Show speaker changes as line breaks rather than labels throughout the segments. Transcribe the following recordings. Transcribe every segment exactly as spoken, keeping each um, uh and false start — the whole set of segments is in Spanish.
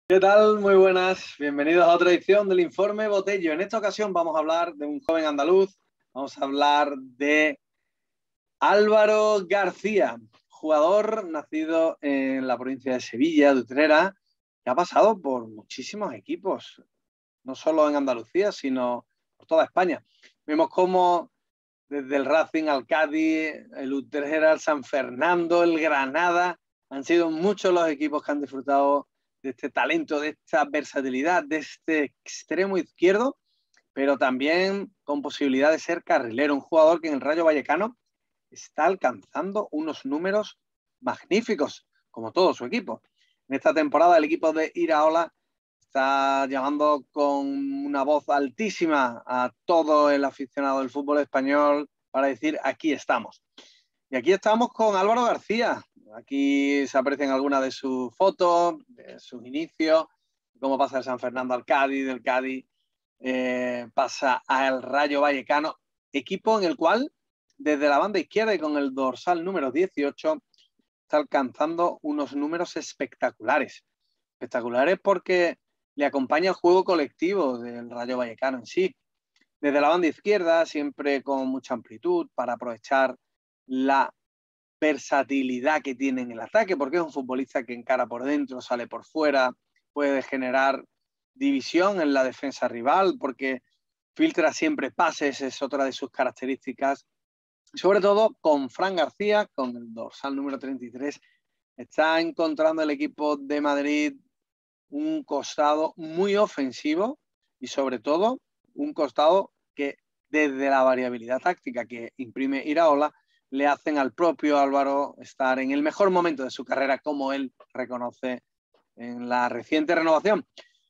¿Qué tal? Muy buenas. Bienvenidos a otra edición del Informe Botello. En esta ocasión vamos a hablar de un joven andaluz. Vamos a hablar de Álvaro García, jugador nacido en la provincia de Sevilla, de Utrera, que ha pasado por muchísimos equipos, no solo en Andalucía, sino por toda España. Vemos cómo desde el Racing al Cádiz, el Utrera, el San Fernando, el Granada, han sido muchos los equipos que han disfrutado de este talento, de esta versatilidad, de este extremo izquierdo, pero también con posibilidad de ser carrilero, un jugador que en el Rayo Vallecano está alcanzando unos números magníficos, como todo su equipo. En esta temporada el equipo de Iraola está llamando con una voz altísima a todo el aficionado del fútbol español para decir aquí estamos. Y aquí estamos con Álvaro García. Aquí se aprecian algunas de sus fotos, de sus inicios, cómo pasa de San Fernando al Cádiz, del Cádiz eh, pasa al Rayo Vallecano, equipo en el cual desde la banda izquierda y con el dorsal número dieciocho está alcanzando unos números espectaculares. Espectaculares porque le acompaña el juego colectivo del Rayo Vallecano en sí. Desde la banda izquierda, siempre con mucha amplitud para aprovechar la versatilidad que tiene en el ataque, porque es un futbolista que encara por dentro, sale por fuera, puede generar división en la defensa rival, porque filtra siempre pases, es otra de sus características. Sobre todo con Fran García, con el dorsal número treinta y tres, está encontrando el equipo de Madrid un costado muy ofensivo y sobre todo un costado que desde la variabilidad táctica que imprime Iraola le hacen al propio Álvaro estar en el mejor momento de su carrera, como él reconoce en la reciente renovación.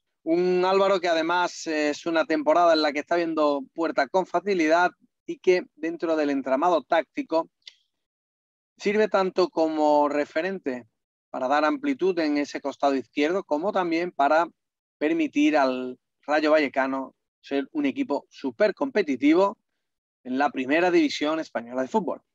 Un Álvaro que además es una temporada en la que está viendo puerta con facilidad y que dentro del entramado táctico sirve tanto como referente para dar amplitud en ese costado izquierdo, como también para permitir al Rayo Vallecano ser un equipo súper competitivo en la primera división española de fútbol.